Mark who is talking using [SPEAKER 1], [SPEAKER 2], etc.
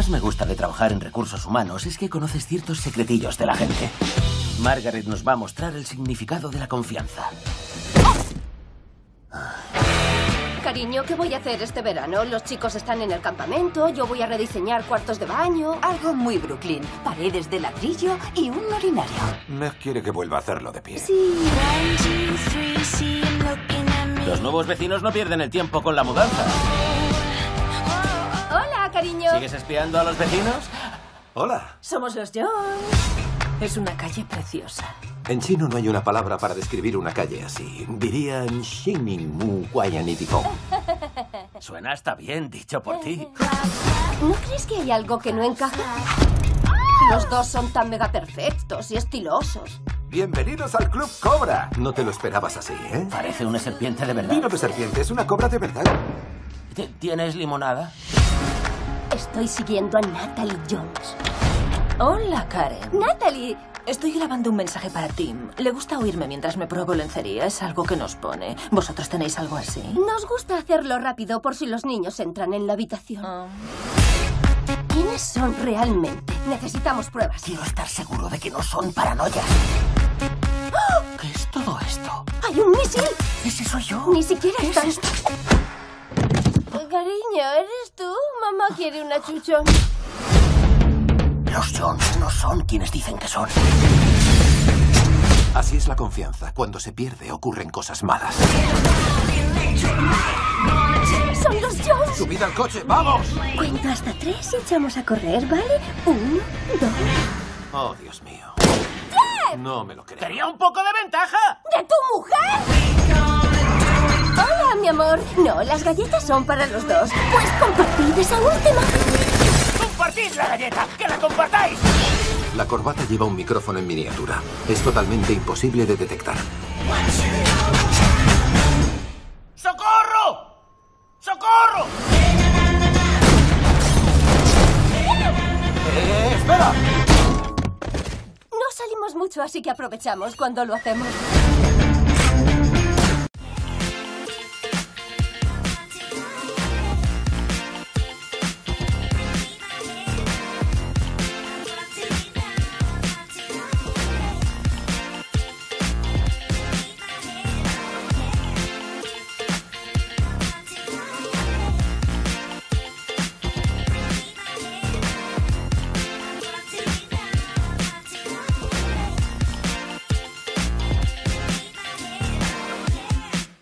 [SPEAKER 1] me gusta de trabajar en recursos humanos es que conoces ciertos secretillos de la gente. Margaret nos va a mostrar el significado de la confianza.
[SPEAKER 2] Cariño, ¿qué voy a hacer este verano? Los chicos están en el campamento, yo voy a rediseñar cuartos de baño.
[SPEAKER 3] Algo muy Brooklyn. Paredes de ladrillo y un urinario.
[SPEAKER 4] Meg quiere que vuelva a hacerlo de pie.
[SPEAKER 2] Sí.
[SPEAKER 1] Los nuevos vecinos no pierden el tiempo con la mudanza.
[SPEAKER 2] Hola, cariño.
[SPEAKER 1] ¿Sigues espiando a los vecinos?
[SPEAKER 4] Hola.
[SPEAKER 3] Somos los Jones. Es una calle preciosa.
[SPEAKER 4] En chino no hay una palabra para describir una calle así. Dirían Xingning Mu Guayanitico.
[SPEAKER 1] Suena hasta bien, dicho por ti.
[SPEAKER 2] ¿No crees que hay algo que no encaja? Los dos son tan mega perfectos y estilosos.
[SPEAKER 4] Bienvenidos al Club Cobra. No te lo esperabas así, ¿eh?
[SPEAKER 1] Parece una serpiente de verdad.
[SPEAKER 4] Vino de serpiente, es una cobra de verdad.
[SPEAKER 1] ¿Tienes limonada?
[SPEAKER 2] Estoy siguiendo a Natalie Jones.
[SPEAKER 3] Hola, Karen.
[SPEAKER 2] ¡Natalie!
[SPEAKER 3] Estoy grabando un mensaje para Tim. Le gusta oírme mientras me pruebo lencería. Es algo que nos pone. ¿Vosotros tenéis algo así?
[SPEAKER 2] Nos gusta hacerlo rápido por si los niños entran en la habitación. ¿Quiénes son realmente? Necesitamos pruebas.
[SPEAKER 1] Quiero estar seguro de que no son paranoias. ¿Qué es todo esto?
[SPEAKER 2] ¡Hay un misil!
[SPEAKER 1] ¿Ese soy yo?
[SPEAKER 2] Ni siquiera
[SPEAKER 1] ¿Qué
[SPEAKER 2] está...
[SPEAKER 1] es esto?
[SPEAKER 2] Cariño, ¿eres tú? Mamá quiere una chuchón.
[SPEAKER 1] Los Jones no son quienes dicen que son.
[SPEAKER 4] Así es la confianza. Cuando se pierde ocurren cosas malas.
[SPEAKER 2] ¡Son los Jones!
[SPEAKER 4] ¡Subid al coche! ¡Vamos!
[SPEAKER 2] Cuento hasta 3 y echamos a correr, ¿vale? 1, 2...
[SPEAKER 4] Oh, Dios mío. No me lo creo.
[SPEAKER 1] ¡Quería un poco de ventaja!
[SPEAKER 2] ¿De tu mujer? Hola, mi amor. No, las galletas son para los dos. Pues compartid esa última.
[SPEAKER 1] ¡Compartid la galleta! ¡Que la compartáis!
[SPEAKER 4] La corbata lleva un micrófono en miniatura. Es totalmente imposible de detectar.
[SPEAKER 1] ¡Socorro! ¡Socorro!
[SPEAKER 4] ¡Espera!
[SPEAKER 2] No salimos mucho, así que aprovechamos cuando lo hacemos.